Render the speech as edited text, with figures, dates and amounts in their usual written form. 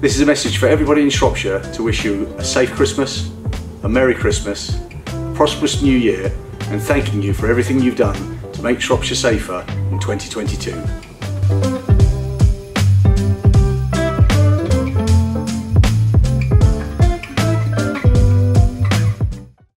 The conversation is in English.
This is a message for everybody in Shropshire to wish you a safe Christmas, a Merry Christmas, a prosperous New Year, and thanking you for everything you've done to make Shropshire safer in 2022.